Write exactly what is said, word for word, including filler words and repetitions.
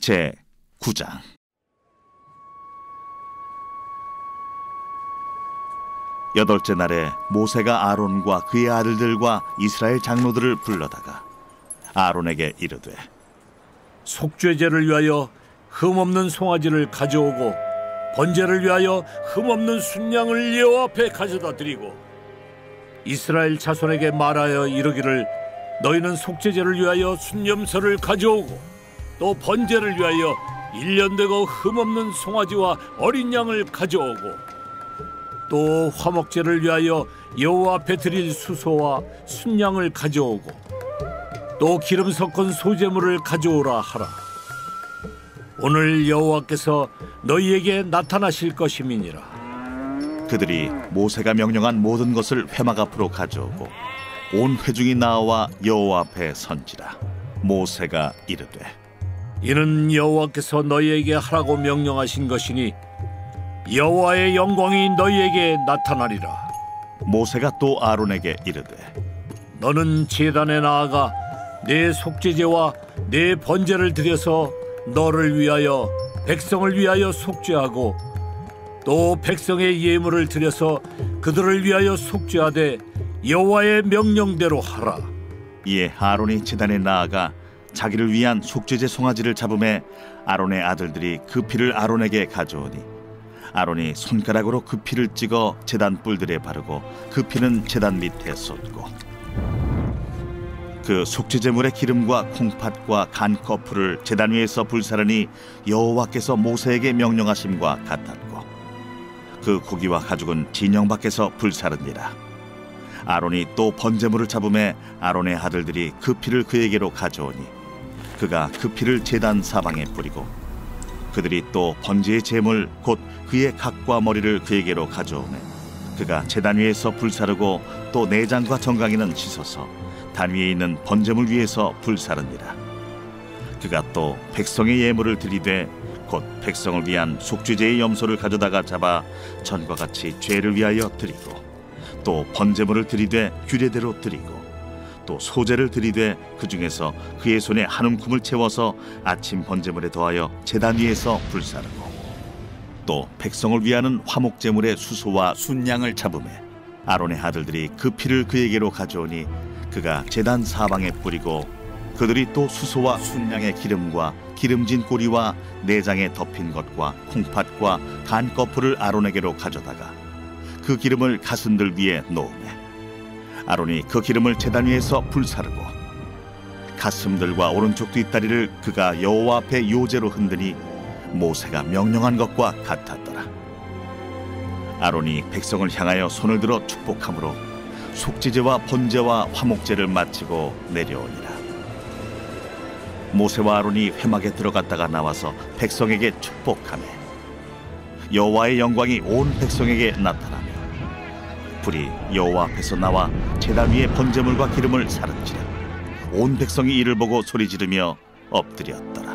제구 장. 여덟째 날에 모세가 아론과 그의 아들들과 이스라엘 장로들을 불러다가 아론에게 이르되, 속죄제를 위하여 흠없는 송아지를 가져오고 번제를 위하여 흠없는 순양을 여호와 앞에 가져다 드리고 이스라엘 자손에게 말하여 이르기를, 너희는 속죄제를 위하여 순염소를 가져오고 또 번제를 위하여 일 년 되고 흠없는 송아지와 어린 양을 가져오고 또 화목제를 위하여 여호와 앞에 드릴 수소와 순양을 가져오고 또 기름 섞은 소제물을 가져오라 하라. 오늘 여호와께서 너희에게 나타나실 것임이니라. 그들이 모세가 명령한 모든 것을 회막 앞으로 가져오고 온 회중이 나와 여호와 앞에 선지라. 모세가 이르되, 이는 여호와께서 너희에게 하라고 명령하신 것이니 여호와의 영광이 너희에게 나타나리라. 모세가 또 아론에게 이르되, 너는 제단에 나아가 내 속죄제와 내 번제를 드려서 너를 위하여 백성을 위하여 속죄하고 또 백성의 예물을 드려서 그들을 위하여 속죄하되 여호와의 명령대로 하라. 이에 아론이 제단에 나아가 자기를 위한 속죄제 송아지를 잡음에 아론의 아들들이 그 피를 아론에게 가져오니 아론이 손가락으로 그 피를 찍어 제단 뿔들에 바르고 그 피는 제단 밑에 쏟고 그 속죄제물의 기름과 콩팥과 간 거풀을 제단 위에서 불사르니 여호와께서 모세에게 명령하심과 같았고 그 고기와 가죽은 진영 밖에서 불사르니라. 아론이 또 번제물을 잡음에 아론의 아들들이 그 피를 그에게로 가져오니 그가 그 피를 제단 사방에 뿌리고 그들이 또 번제의 제물 곧 그의 각과 머리를 그에게로 가져오매 그가 제단 위에서 불사르고 또 내장과 정강이는 씻어서 단 위에 있는 번제물 위에서 불사르니라. 그가 또 백성의 예물을 드리되 곧 백성을 위한 속죄제의 염소를 가져다가 잡아 전과 같이 죄를 위하여 드리고 또 번제물을 드리되 규례대로 드리고 또 소제를 드리되 그 중에서 그의 손에 한 움큼을 채워서 아침 번제물에 더하여 제단 위에서 불사르고 또 백성을 위하는 화목제물의 수소와 순양을 잡음에 아론의 아들들이 그 피를 그에게로 가져오니 그가 제단 사방에 뿌리고 그들이 또 수소와 순양의 기름과 기름진 꼬리와 내장에 덮인 것과 콩팥과 간 거풀을 아론에게로 가져다가 그 기름을 가슴들 위에 놓으매 아론이 그 기름을 제단 위에서 불사르고 가슴들과 오른쪽 뒷다리를 그가 여호와 앞에 요제로 흔드니 모세가 명령한 것과 같았더라. 아론이 백성을 향하여 손을 들어 축복함으로 속죄제와 번제와 화목제를 마치고 내려오니라. 모세와 아론이 회막에 들어갔다가 나와서 백성에게 축복하며 여호와의 영광이 온 백성에게 나타나며 불이 여호와 앞에서 나와 제단 위에 번제물과 기름을 사른지라. 온 백성이 이를 보고 소리 지르며 엎드렸더라.